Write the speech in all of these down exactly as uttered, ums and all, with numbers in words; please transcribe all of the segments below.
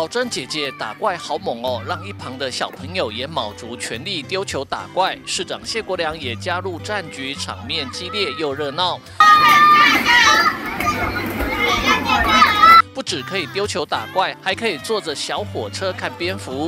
宝珍姐姐打怪好猛哦，让一旁的小朋友也卯足全力丢球打怪。市长谢国良也加入战局，场面激烈又热闹。不只可以丢球打怪，还可以坐着小火车看蝙蝠。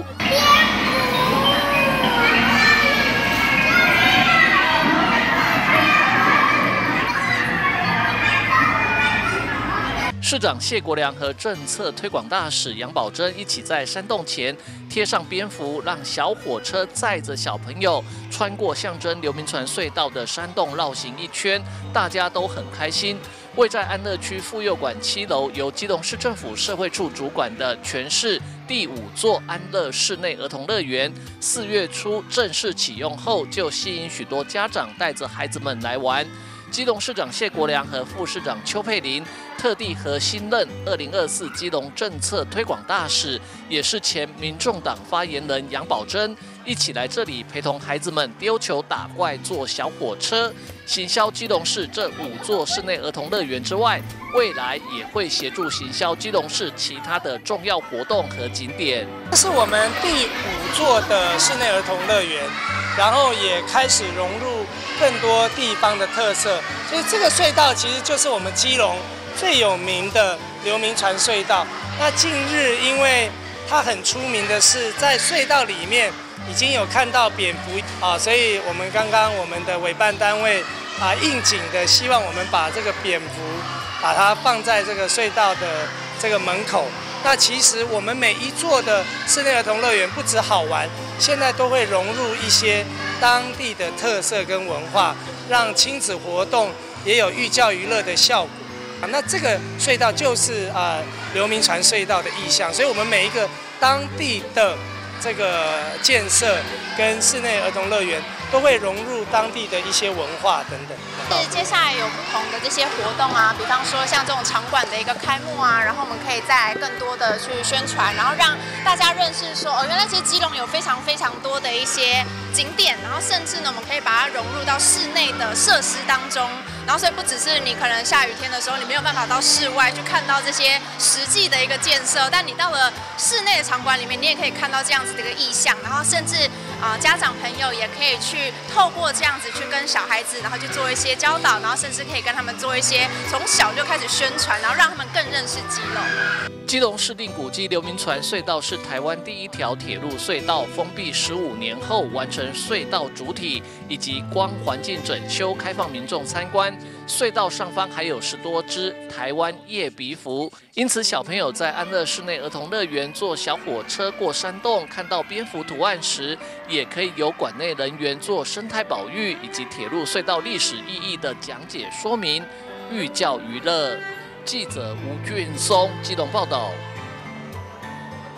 市长谢国良和政策推广大使杨宝珍一起在山洞前贴上蝙蝠，让小火车载着小朋友穿过象征刘铭传隧道的山洞绕行一圈，大家都很开心。位在安乐区妇幼馆七楼，由基隆市政府社会处主管的全市第五座安乐室内儿童乐园，四月初正式启用后，就吸引许多家长带着孩子们来玩。基隆市长谢国良和副市长邱佩玲特地和新任二零二四基隆政策推广大使，也是前民众党发言人杨宝珍一起来这里陪同孩子们丢球打怪、坐小火车，行销基隆市这五座室内儿童乐园之外，未来也会协助行销基隆市其他的重要活动和景点。 这是我们第五座的室内儿童乐园，然后也开始融入更多地方的特色，所以这个隧道其实就是我们基隆最有名的刘铭传隧道。那近日因为它很出名的是在隧道里面已经有看到蝙蝠啊，所以我们刚刚我们的委办单位啊应景的希望我们把这个蝙蝠把它放在这个隧道的这个门口。那其实我们每一座的室内儿童乐园不只好玩，现在都会融入一些当地的特色跟文化，让亲子活动也有寓教于乐的效果。那这个隧道就是啊刘铭传隧道的意象，所以我们每一个当地的这个建设跟室内儿童乐园都会融入当地的一些文化等等。 是接下来有不同的这些活动啊，比方说像这种场馆的一个开幕啊，然后我们可以再更多的去宣传，然后让大家认识说哦，原来其实基隆有非常非常多的一些景点，然后甚至呢我们可以把它融入到室内的设施当中。然后所以不只是你可能下雨天的时候你没有办法到室外去看到这些实际的一个建设，但你到了室内的场馆里面，你也可以看到这样子的一个意象，然后甚至啊、呃、家长朋友也可以去透过这样子去跟小孩子，然后去做一些教导，然后甚至可以跟他们做一些从小就开始宣传，然后让他们更认识基隆。 基隆市定古迹刘铭传隧道是台湾第一条铁路隧道，封闭十五年后完成隧道主体以及光环境整修，开放民众参观。隧道上方还有十多只台湾叶鼻蝠，因此小朋友在安乐室内儿童乐园坐小火车过山洞，看到蝙蝠图案时，也可以由馆内人员做生态保育以及铁路隧道历史意义的讲解说明，寓教于乐。记者吴俊松基隆报道。